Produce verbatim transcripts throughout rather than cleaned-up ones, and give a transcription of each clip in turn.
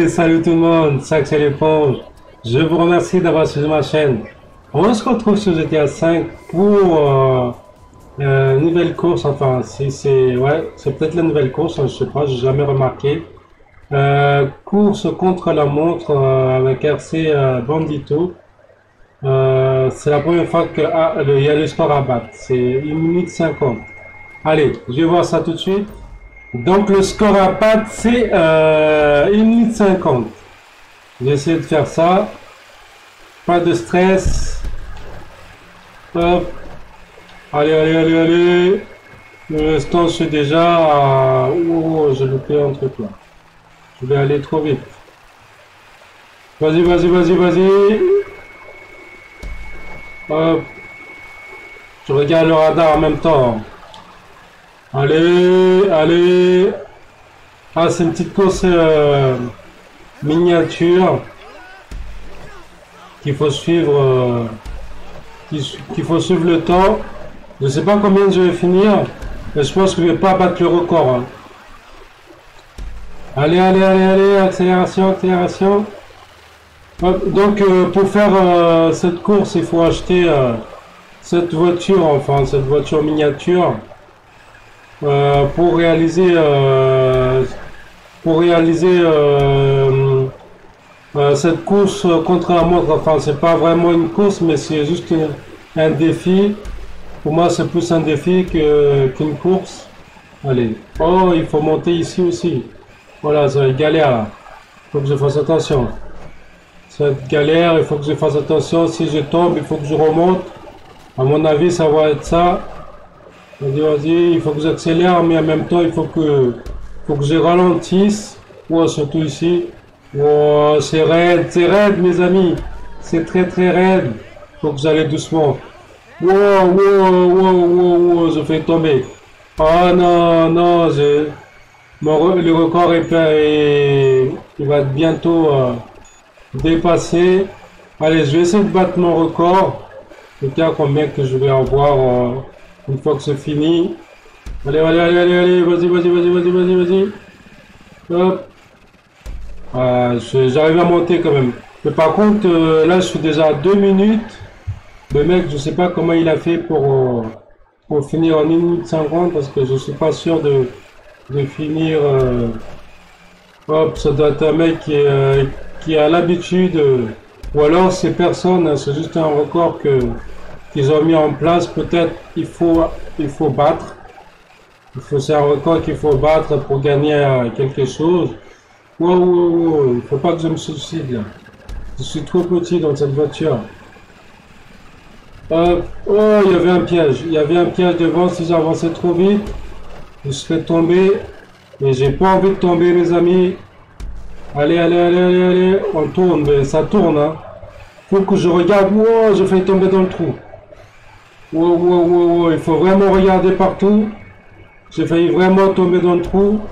salut tout le monde, Sac c'est l'éponge. Je vous remercie d'avoir suivi ma chaîne. On se retrouve sur G T A cinq pour euh, euh, une nouvelle course. Enfin, si c'est ouais, c'est peut-être la nouvelle course, hein, je sais pas, j'ai jamais remarqué. Euh, course contre la montre euh, avec R C euh, Bandito. Euh, c'est la première fois que ah, le, il y a le score à battre. C'est une minute cinquante. Allez, je vais voir ça tout de suite. Donc le score à battre c'est euh, une minute cinquante. J'essaie de faire ça. Pas de stress. Hop. Allez, allez, allez, allez. Pour l'instant, je suis déjà à... Oh, j'ai loupé un truc là. Je vais aller trop vite. Vas-y, vas-y, vas-y, vas-y. Hop. Je regarde le radar en même temps. Allez, allez. Ah, c'est une petite course euh, miniature qu'il faut suivre. Euh, qu'il faut suivre le temps. Je sais pas combien je vais finir, mais je pense que je vais pas battre le record. Hein. Allez, allez, allez, allez, accélération, accélération. Hop, donc euh, pour faire euh, cette course, il faut acheter euh, cette voiture, enfin cette voiture miniature. Euh, pour réaliser euh, pour réaliser euh, euh, cette course contre la montre. Enfin, c'est pas vraiment une course, mais c'est juste un, un défi. Pour moi, c'est plus un défi que qu'une course. Allez, oh, il faut monter ici aussi. Voilà, c'est galère là. Il faut que je fasse attention. Cette galère, il faut que je fasse attention. Si je tombe, il faut que je remonte. À mon avis, ça va être ça. Vas-y, vas-y, il faut que j'accélère, mais en même temps, il faut que, faut que je ralentisse. Oh, surtout ici. Oh, c'est raide, c'est raide, mes amis. C'est très, très raide. Il faut que j'aille doucement. Wow, wow, wow, wow, wow, je fais tomber. Oh non, non, je... Mon, le record est, est, il va être bientôt euh, dépassé. Allez, je vais essayer de battre mon record. Je regarde combien que je vais avoir... Euh, une fois que c'est fini. Allez, allez, allez, allez, allez, vas-y, vas-y, vas-y, vas-y, vas-y, vas-y. Hop. Ah, j'arrive à monter quand même. Mais par contre, euh, là, je suis déjà à deux minutes. Le mec, je sais pas comment il a fait pour, euh, pour finir en une minute cinquante parce que je suis pas sûr de, de finir. Euh... Hop, ça doit être un mec qui, est, euh, qui a l'habitude. Euh... Ou alors, c'est personne, hein, c'est juste un record que qu'ils ont mis en place. Peut-être il faut il faut battre. Il faut c'est un record qu'il faut battre pour gagner euh, quelque chose. Wow, wow, wow, il faut pas que je me suicide là. Je suis trop petit dans cette voiture. Euh, oh, il y avait un piège. Il y avait un piège devant. Si j'avançais trop vite, je serais tombé. Mais j'ai pas envie de tomber, mes amis. Allez, allez, allez, allez, allez. On tourne, mais ça tourne. Hein. Faut que je regarde. Wow, je fais tomber dans le trou. Wow, wow, wow, wow, il faut vraiment regarder partout. J'ai failli vraiment tomber dans le trou.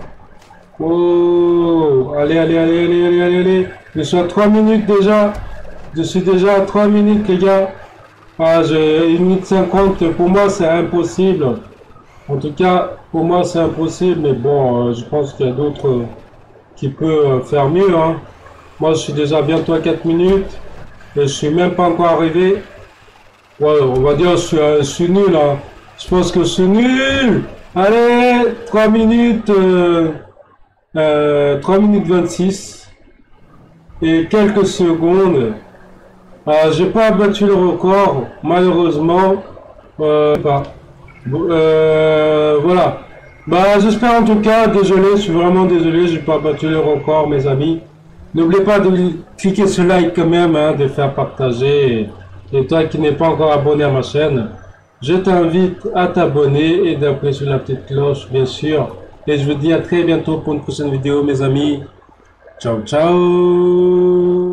Wow, allez, allez, allez, allez, allez, allez, allez. Je suis à trois minutes déjà. Je suis déjà à trois minutes, les gars. Ah, j'ai une minute cinquante. Pour moi, c'est impossible. En tout cas, pour moi, c'est impossible. Mais bon, euh, je pense qu'il y a d'autres euh, qui peuvent faire mieux. Hein. Moi, je suis déjà bientôt à quatre minutes. Et je suis même pas encore arrivé. Ouais, on va dire je suis, euh, je suis nul, hein. Je pense que je suis nul. Allez, trois minutes, euh, euh, trois minutes vingt-six et quelques secondes. Euh, j'ai pas battu le record, malheureusement. Euh, bah, euh, voilà. Bah, j'espère en tout cas, désolé, je suis vraiment désolé, j'ai pas battu le record, mes amis. N'oubliez pas de cliquer sur like quand même, hein, de faire partager. Et, Et toi qui n'es pas encore abonné à ma chaîne, je t'invite à t'abonner et d'appuyer sur la petite cloche, bien sûr. Et je vous dis à très bientôt pour une prochaine vidéo, mes amis. Ciao, ciao!